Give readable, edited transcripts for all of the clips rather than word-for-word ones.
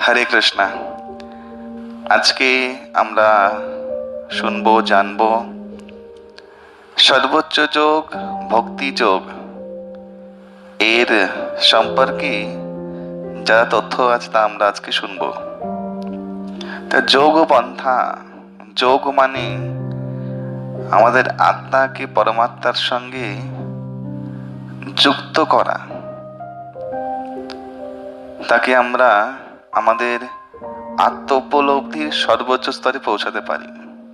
হরে কৃষ্ণা। আজকে আমরা শুনবো, জানবো সর্বোচ্চ যোগ, ভক্তি যোগ এর সম্পর্কে যা তথ্য আছে তা আমরা আজকে শুনবো। তা যোগ পন্থা, যোগ মানে আমাদের আত্মাকে পরমাত্মার সঙ্গে যুক্ত করা, তাকে আমরা আমাদের আত্ম উপলব্ধির সর্বোচ্চ স্তরে পৌঁছাতে পারি।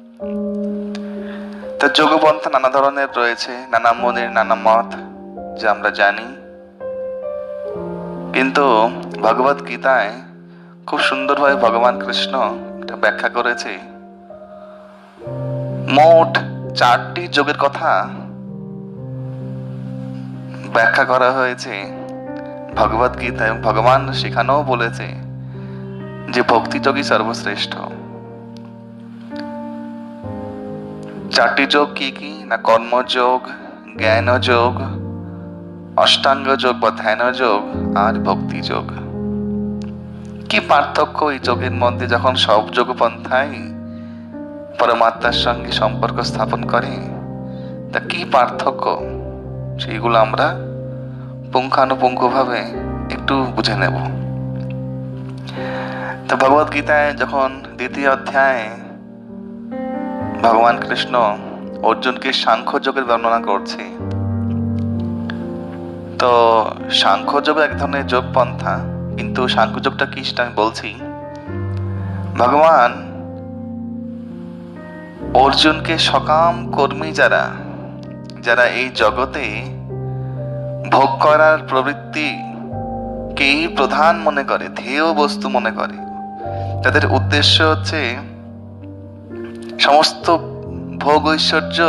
তা যোগপন্থা নানা ধরনের রয়েছে, নানা মনের নানা মত যা আমরা জানি, কিন্তু ভগবত গীতায় খুব সুন্দরভাবে ভগবান কৃষ্ণ এটা ব্যাখ্যা করেছে। মোট 4টি যোগের কথা ব্যাখ্যা করা হয়েছে ভগবত গীতায়। ভগবান সেখানেও বলেছে যে ভক্তিযোগই সর্বশ্রেষ্ঠ। 4টি যোগ কি কি না, কর্মযোগ, জ্ঞান যোগ, অষ্টাঙ্গ যোগ বা ধ্যান যোগ আর ভক্তি যোগ। কি পার্থক্য এই যোগের মধ্যে? যখন সব যোগ পন্থাই পরমাত্মার সঙ্গে সম্পর্ক স্থাপন করে, তা কি পার্থক্য সেইগুলো আমরা পুঙ্খানুপুঙ্খভাবে একটু বুঝে নেব। তো ভগবত গীতায় যখন 2য় অধ্যায়ে ভগবান কৃষ্ণ অর্জুনকে সাংখ্য যোগের বর্ণনা করছে, তো সাংখ্য যোগ এক ধরনের যোগ পন্থা, কিন্তু সাংখ্য যোগটা কি সেটা আমি বলছি। ভগবান অর্জুনকে সকাম কর্মী যারা যারা এই জগতে ভোগ করার প্রবৃত্তিকেই প্রধান মনে করে, ধ্যেয় বস্তু মনে করে, তাদের উদ্দেশ্য হচ্ছে সমস্ত ভোগ ঐশ্বর্য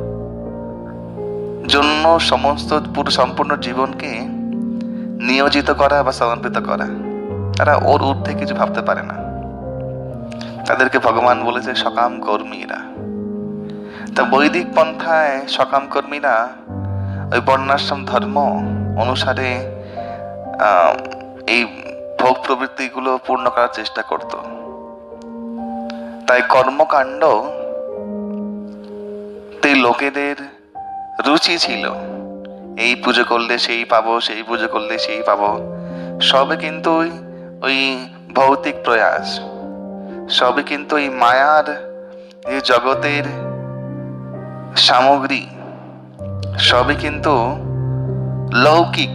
জন্য সমস্ত পুরো সম্পূর্ণ জীবনকে নিয়োজিত করা বা সমর্পিত করা। তারা ওর ঊর্ধ্বে কিছু ভাবতে পারে না, তাদেরকে ভগবান বলেছে সকাম কর্মীরা। তা বৈদিক পন্থায় সকাম কর্মীরা ওই বর্ণাশ্রম ধর্ম অনুসারে এই ভোগ প্রবৃত্তিগুলো পূর্ণ করার চেষ্টা করত। তাই কর্মকাণ্ড লোকেদের রুচি ছিল, এই পুজো করলে সেই পাবো, সেই পুজো করলে সেই পাবো। সবে কিন্তু ওই ভৌতিক প্রয়াস, সবে কিন্তু এই মায়ার এই জগতের সামগ্রী, সবই কিন্তু লৌকিক,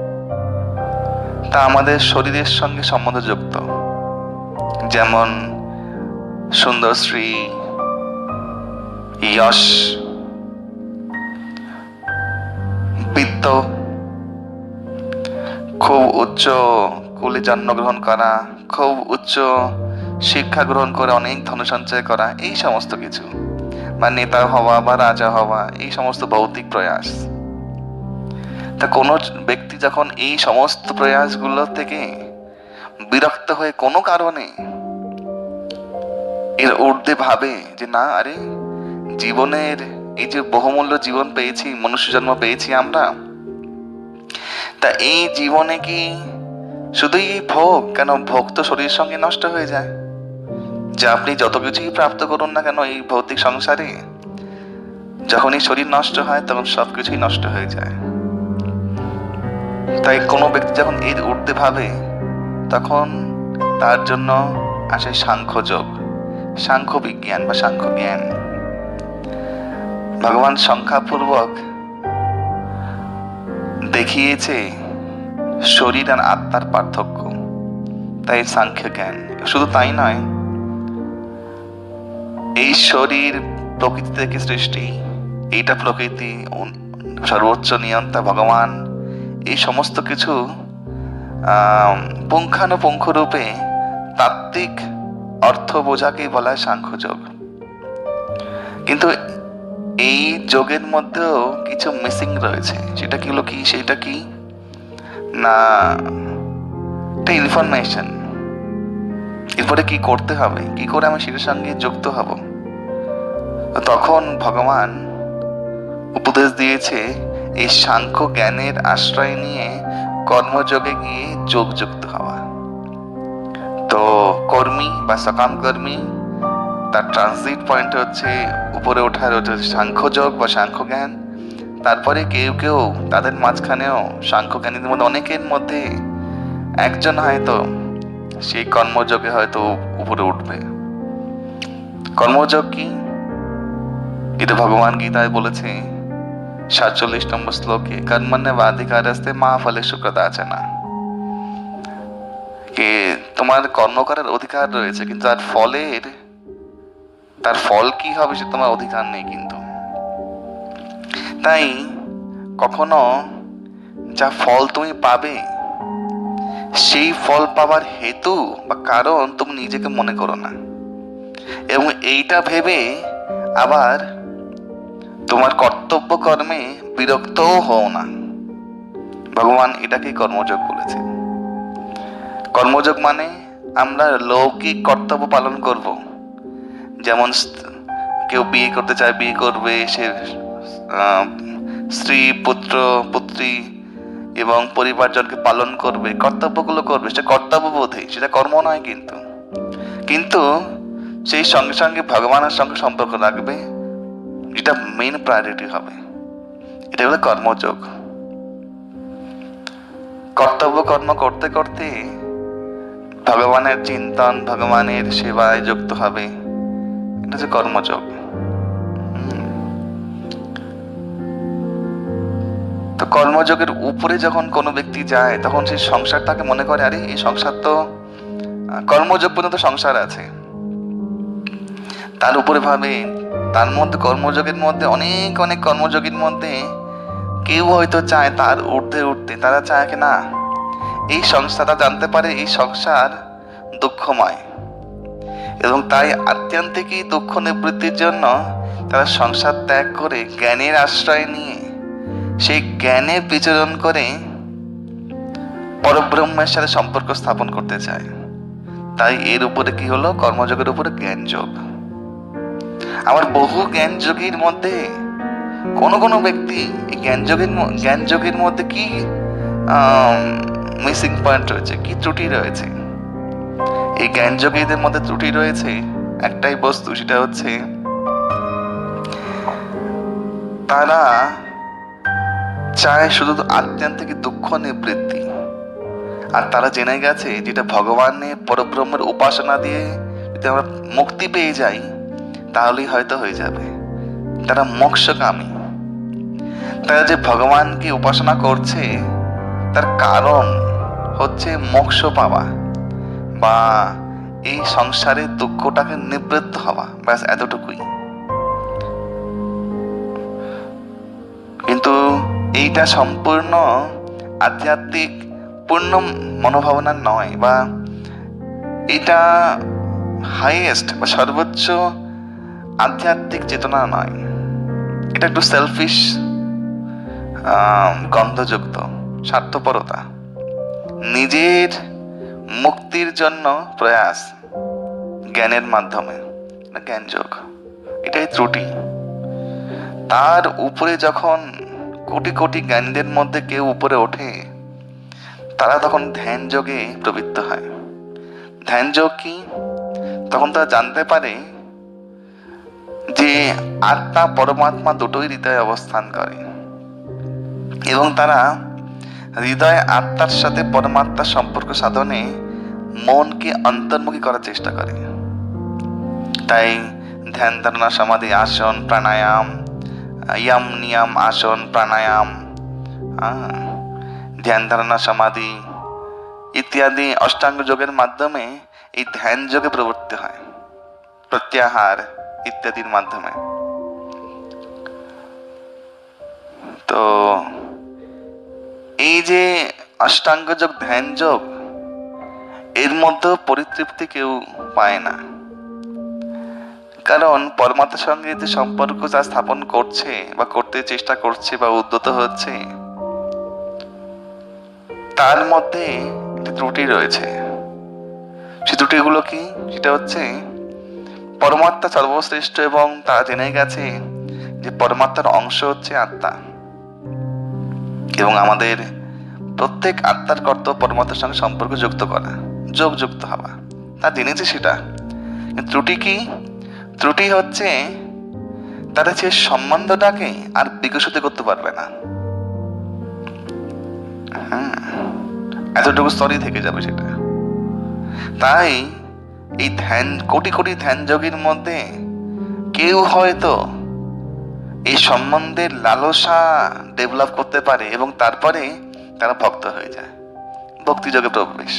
তা আমাদের শরীরের সঙ্গে সম্বন্ধযুক্ত। যেমন সুন্দর শ্রী, যশ, বিত্ত, খুব উচ্চ কুলে জন্মগ্রহণ করা, খুব উচ্চ শিক্ষা গ্রহণ করে অনেক ধন সঞ্চয় করা, এই সমস্ত কিছু, বা নেতা হওয়া বা রাজা হওয়া, এই সমস্ত ভৌতিক প্রয়াস। তা কোনো ব্যক্তি যখন এই সমস্ত প্রয়াসগুলো থেকে বিরক্ত হয়ে কোনো কারণে এর ঊর্ধ্বে ভাবে যে না, আরে জীবনের এই যে বহুমূল্য জীবন পেয়েছি, মনুষ্য জন্ম পেয়েছি আমরা, তা এই জীবনে কি শুধুই ভোগ? কেন ভোগ তো শরীরের সঙ্গে নষ্ট হয়ে যায়। যে আপনি যত কিছুই প্রাপ্ত করুন না কেন এই ভৌতিক সংসারে, যখনই শরীর নষ্ট হয় তখন সবকিছুই নষ্ট হয়ে যায়। তাই কোনো ব্যক্তি যখন এর ঊর্ধ্বে ভাবে, তখন তার জন্য আসে সাংখ্য যোগ, সাংখ্য বিজ্ঞান বা সাংখ্য জ্ঞান। ভগবান সংখ্যাপূর্বক দেখিয়েছে শরীর আর আত্মার পার্থক্য, তাই সাংখ্য জ্ঞান। শুধু তাই নয়, এই শরীর প্রকৃতি থেকে সৃষ্টি, এইটা প্রকৃতি, সর্বোচ্চ নিয়ন্তা ভগবান, এই সমস্ত কিছু পুঙ্খানুপুঙ্খ রূপে তাত্ত্বিক অর্থ বোঝাকেই বলা হয় সাংখ্যযোগ। কিন্তু এই যোগের মধ্যেও কিছু মিসিং রয়েছে। সেটা কি না, একটা ইনফরমেশন, এরপরে কি করতে হবে, কি করে আমি সেটার সঙ্গে যুক্ত হব। তখন ভগবান উপদেশ দিয়েছে এই সাংখ্য জ্ঞানের আশ্রয় নিয়ে কর্মযোগে গিয়ে যোগযুক্ত হওয়া। তো কর্মী বা সকাম কর্মী, তার ট্রানজিট পয়েন্ট হচ্ছে উপরে ওঠার সাংখ্যযোগ বা সাংখ্য জ্ঞান। তারপরে কেউ কেউ তাদের মাঝখানেও সাংখ্য জ্ঞানীদের মধ্যে অনেকের মধ্যে একজন হয়তো সেই কর্মযোগে হয়তো উপরে উঠবে। কর্মযোগ কি? এটা ভগবান গীতায় বলেছে 47 নম্বর শ্লোকে, কর্মণ্যেবাধিকারস্তে মা ফলেষু কদাচনা। কে তোমার কর্ম করার অধিকার রয়েছে, কিন্তু তার ফল কি হবে সে তোমার অধিকার নেই। কিন্তু তাই কখনো যা ফল তুমি পাবে সেই ফল পাবার হেতু বা কারণ তুমি নিজেকে মনে করো না, এবং এইটা ভেবে আবার তোমার কর্তব্য কর্মে বিরক্তও হও না। ভগবান এটাকেই কর্মযোগ বলেছে। কর্মযোগ মানে আমরা লৌকিক কর্তব্য পালন করব, যেমন কেউ বিয়ে করতে চায়, বিয়ে করবে, সে স্ত্রী পুত্র পুত্রী এবং পরিবারজনকে পালন করবে, কর্তব্যগুলো করবে, সেটা কর্তব্যবোধে, সেটা কর্ম নয়। কিন্তু সেই সঙ্গে সঙ্গে ভগবানের সঙ্গে সম্পর্ক রাখবে, যেটা মেইন প্রায়োরিটি হবে। এটা হলো কর্মযোগ। কর্তব্য কর্ম করতে করতে ভগবানের চিন্তন, ভগবানের সেবায় যুক্ত হবে, এটা হচ্ছে কর্মযোগ। তো কর্মযোগের উপরে যখন কোনো ব্যক্তি যায়, তখন সেই সংসারটাকে মনে করে, আরে এই সংসার তো, কর্মযোগ পর্যন্ত সংসার আছে। তার উপরে ভাবে, তার মধ্যে কর্মযোগের মধ্যে অনেক অনেক কর্মযোগীর মধ্যে কেউ হয়তো চায় তার ঊর্ধ্বে উঠতে। তারা চায় কি না এই সংসারটা জানতে পারে এই সংসার দুঃখময়, এবং তাই আত্যন্তিকই দুঃখ নিবৃত্তির জন্য তারা সংসার ত্যাগ করে জ্ঞানের আশ্রয় নিয়ে সেই জ্ঞানে বিচরণ করে পরব্রহ্মের সাথে সম্পর্ক স্থাপন করতে চায়। তাই এর উপরে কি হলো? কর্মযোগের উপরে জ্ঞান যোগ। আমার বহু জ্ঞান যোগীর মধ্যে কোনো ব্যক্তি এই জ্ঞান যোগের মধ্যে কি মিসিং পয়েন্ট রয়েছে, কি ত্রুটি রয়েছে? এই জ্ঞান যোগীদের মধ্যে ত্রুটি রয়েছে একটাই বস্তু, সেটা হচ্ছে তারা চায় শুধু আত্যন্তিক দুঃখ নিবৃত্তি। আর তারা জেনে গেছে যেটা ভগবানের পরব্রহ্মের উপাসনা দিয়ে যদি আমরা মুক্তি পেয়ে যাই তাহলেই হয়তো হয়ে যাবে। তারা মোক্ষকামী। তারা যে ভগবানকে উপাসনা করছে তার কারণ হচ্ছে মোক্ষ পাওয়া বা এই সংসারের দুঃখটাকে নিবৃত্ত হওয়া, ব্যাস এতটুকুই। কিন্তু এইটা সম্পূর্ণ আধ্যাত্মিক পূর্ণ মনোভাবনা নয়, বা এটা হাইয়েস্ট বা সর্বোচ্চ আধ্যাত্মিক চেতনা নয়। এটা একটু সেলফিশ, গন্ধযুক্ত স্বার্থপরতা, নিজের মুক্তির জন্য প্রয়াস জ্ঞানের মাধ্যমে, জ্ঞানযোগ। এটাই ত্রুটি। তার উপরে যখন কোটি কোটি জ্ঞানীদের মধ্যে কেউ উপরে ওঠে, তারা তখন ধ্যান যোগে প্রবৃত্ত হয়। ধ্যান যোগ কি? তখন তারা জানতে পারে যে আত্মা পরমাত্মা দুটোই হৃদয়ে অবস্থান করে, এবং তারা হৃদয় আত্মার সাথে পরমাত্মার সম্পর্ক সাধনে মনকে অন্তর্মুখী করার চেষ্টা করে। তাই ধ্যান ধারণা সমাধি আসন প্রাণায়াম, ইয়ম নিয়ম আসন প্রাণায়াম, ধ্যান ধারণা সমাধি ইত্যাদি অষ্টাঙ্গ যোগের মাধ্যমে এই ধ্যান যোগে প্রবৃত্তি হয়, প্রত্যাহার ইত্যাদির মাধ্যমে। তো এই যে অষ্টাঙ্গ যোগ, ধ্যান যোগ, এর মধ্যে পরিতৃপ্তি কেউ পায় না। কারণ পরমাত্মার সঙ্গে যে সম্পর্ক যা স্থাপন করছে বা করতে চেষ্টা করছে বা উদ্যত হচ্ছে, তার মধ্যে একটি ত্রুটি রয়েছে। সেই ত্রুটিগুলো কি? সেটা হচ্ছে পরমাত্মা সর্বশ্রেষ্ঠ, এবং তারা জেনে গেছে যে পরমাত্মার অংশ হচ্ছে আত্মা, এবং আমাদের প্রত্যেক আত্মার কর্তব্য পরমাত্মার সঙ্গে সম্পর্ক যুক্ত করা, যোগযুক্ত হওয়া। তা জেনেছে সেটা। ত্রুটি কি? ত্রুটি হচ্ছে তারা সে সম্বন্ধটাকে আর বিকশিত করতে পারবে না। এতটুকু স্তরই থেকে যাবে সেটা। তাই এই ধ্যান, কোটি কোটি ধ্যান যোগীর মধ্যে কেউ হয়তো এই সম্বন্ধের লালসা ডেভেলপ করতে পারে এবং তারপরে তারা ভক্ত হয়ে যায়। ভক্তিযোগে প্রবেশ।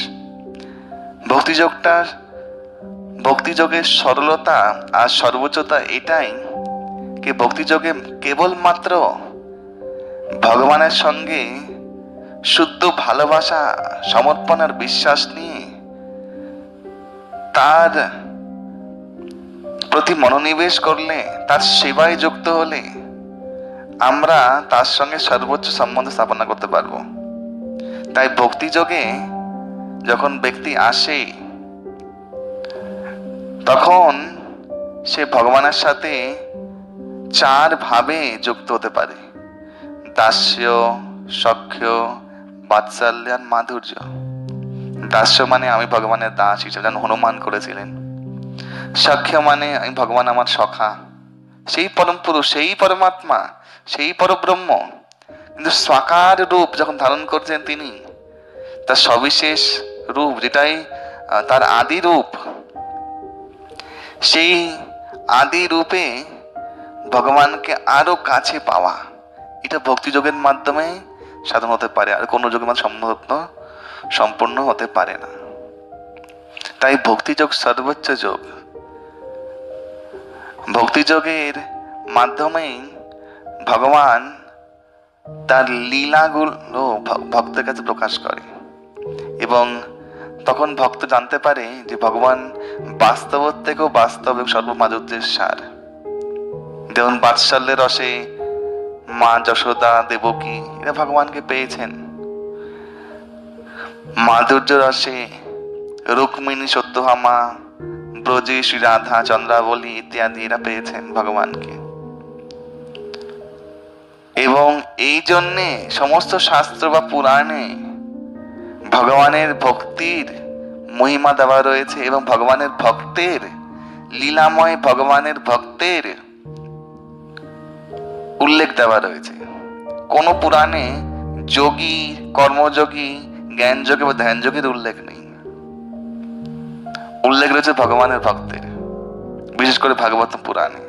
ভক্তিযোগের সরলতা আর সর্বোচ্চতা এটাই যে ভক্তিযোগে কেবলমাত্র ভগবানের সঙ্গে শুদ্ধ ভালোবাসা, সমর্পণ আর বিশ্বাস নিয়ে তার প্রতি মনোনিবেশ করলে, তার সেবায় যুক্ত হলে আমরা তার সঙ্গে সর্বোচ্চ সম্বন্ধ স্থাপনা করতে পারবো। তাই ভক্তিযোগে যখন ব্যক্তি আসে তখন সে ভগবানের সাথে চার ভাবে যুক্ত হতে পারে: দাস্য, সখ্য, বাৎসল্য আর মাধুর্য। দাস্য মানে আমি ভগবানের দাস হিসেবে, যেন হনুমান করেছিলেন। সখ্য মানে আমি ভগবান আমার সখা, সেই পরম পুরুষ, সেই পরমাত্মা, সেই পরব্রহ্ম, কিন্তু সাকার রূপ যখন ধারণ করছেন তিনি, তার সবিশেষ রূপ যেটাই তার আদি রূপ, সেই আদি রূপে ভগবানকে আরো কাছে পাওয়া, এটা ভক্তিযোগের মাধ্যমে সাধন হতে পারে, আর কোনো যোগের মাধ্যমে সম্পূর্ণ হতে পারে না। তাই ভক্তিযোগ সর্বোচ্চ যোগ। ভক্তিযোগের মাধ্যমেই ভগবান তার লীলাগুলো ভক্তের কাছে প্রকাশ করে এবং তখন ভক্ত জানতে পারে যে ভগবান বাস্তব থেকেও বাস্তব এবং সর্বমাধুর্যের সার। যেমন বাৎসল্যের রসে মা যশোদা, দেবকী এরা ভগবানকে পেয়েছেন। মাধুর্য রসে রুক্মিণী, সত্যভামা, ব্রজে শ্রী রাধা, চন্দ্রাবলী ইত্যাদি এরা পেয়েছেন ভগবানকে। এবং এই জন্যে সমস্ত শাস্ত্র বা পুরাণে ভগবানের ভক্তির মহিমা দেওয়া রয়েছে এবং ভগবানের ভক্তের লীলাময়, ভগবানের ভক্তের উল্লেখ দেওয়া রয়েছে। কোন পুরাণে যোগী, কর্মযোগী, জ্ঞানযোগী বা ধ্যানযোগীর উল্লেখ নেই। উল্লেখ রয়েছে ভগবানের ভক্তের, বিশেষ করে ভাগবত পুরাণে।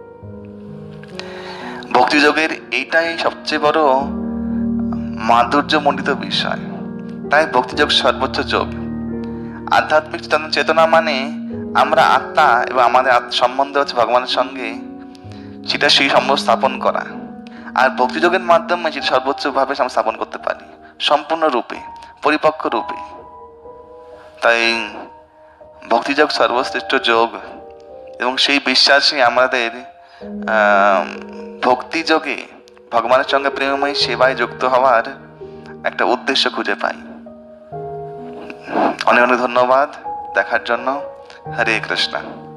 ভক্তিযোগের এইটাই সবচেয়ে বড় মাধুর্যমণ্ডিত বিষয়। তাই ভক্তিযোগ সর্বোচ্চ যোগ। আধ্যাত্মিক চেতনা মানে আমরা আত্মা এবং আমাদের সম্বন্ধ হচ্ছে ভগবানের সঙ্গে, সেটা সেই সম্বন্ধ স্থাপন করা। আর ভক্তিযোগের মাধ্যমে সেটা সর্বোচ্চ ভাবে আমরা স্থাপন করতে পারি, সম্পূর্ণ রূপে, পরিপক্ক রূপে। তাই ভক্তিযোগ সর্বশ্রেষ্ঠ যোগ এবং সেই বিশ্বাসে আমাদের ভক্তিযোগে ভগবানের সঙ্গে প্রেমময় সেবায় যুক্ত হওয়ার একটা উদ্দেশ্য খুঁজে পাই। অনেক অনেক ধন্যবাদ দেখার জন্য। হরে কৃষ্ণ।